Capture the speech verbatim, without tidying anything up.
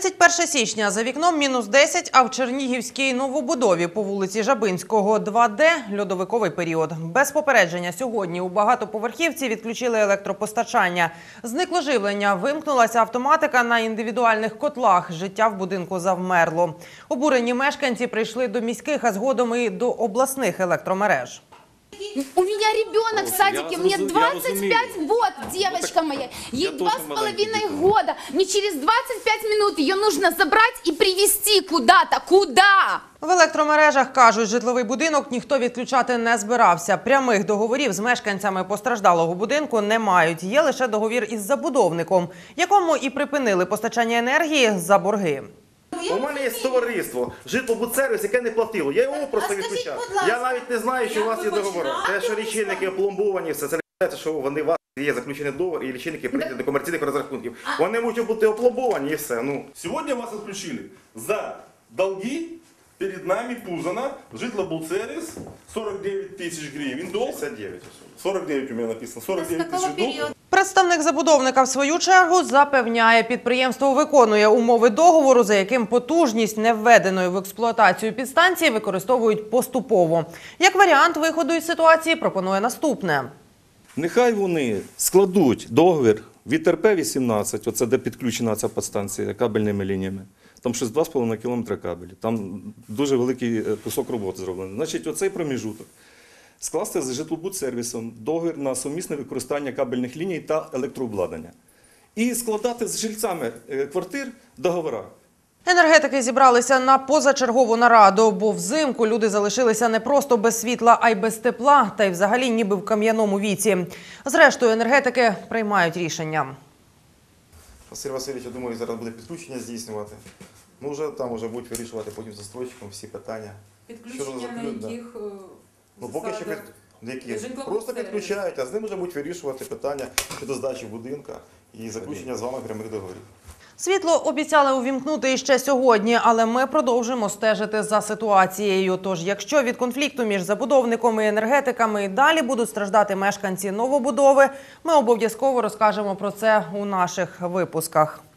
тридцять перше січня. За вікном мінус десять, а в Чернігівській новобудові по вулиці Жабинського два Д – льодовиковий період. Без попередження сьогодні у багатоповерхівці відключили електропостачання. Зникло живлення, вимкнулася автоматика на індивідуальних котлах. Життя в будинку завмерло. Обурені мешканці прийшли до міських, а згодом і до обласних електромереж. У меня ребенок в садике, мне двадцать пять, вот, девочка моя, ей два с половиной года. Мне через двадцать пять минут ее нужно забрать и привезти куда-то. Куда? В електромережах кажуть, житловий будинок ніхто відключати не збирався. Прямих договорів з мешканцями постраждалого будинку не мають. Є лише договір із забудовником, якому і припинили постачання енергії за борги. У мене є товариство, житлобудсервіс, яке не платило. Я його просто відключав. Я навіть не знаю, що у вас є договори. Те, що лічильники опломбовані, все це лічається, що вони у вас є заключений договор і лічильники прийдуть до комерційних розрахунків. Вони можуть бути опломбовані і все. Ну. Сегодня вас отключили за долги. Перед нами Пузана, житлобудсервис, сорок девять тысяч гривен долг. п'ятдесят дев'ять. сорок девять у меня написано, сорок девять тысяч долг. Представник забудовника в свою чергу запевняє, підприємство виконує умови договору, за яким потужність невведеної в експлуатацію підстанції використовують поступово. Як варіант виходу із ситуації пропонує наступне. Нехай вони складуть договір від Р П вісімнадцять, оце де підключена ця підстанція кабельними лініями. Там щось два з половиною кілометри кабелі. Там дуже великий кусок роботи зроблений. Значить, оцей проміжуток скласти з житлобудсервісом договір на сумісне використання кабельних ліній та електрообладнання. І складати з жильцями квартир договори. Енергетики зібралися на позачергову нараду, бо взимку люди залишилися не просто без світла, а й без тепла, та й взагалі ніби в кам'яному віці. Зрештою, енергетики приймають рішення. Василь Васильович, я думаю, зараз буде підключення здійснювати. Ну, вже там вже будуть вирішувати потім з застройщиком всі питання. Підключення на яких да. Ну, поки що засадах? під... які? Просто підключають, а з ним вже будуть вирішувати питання щодо здачі будинка і заключення з вами прямих договорів. Світло обіцяли увімкнути іще сьогодні, але ми продовжимо стежити за ситуацією. Тож, якщо від конфлікту між забудовником і енергетиками і далі будуть страждати мешканці новобудови, ми обов'язково розкажемо про це у наших випусках.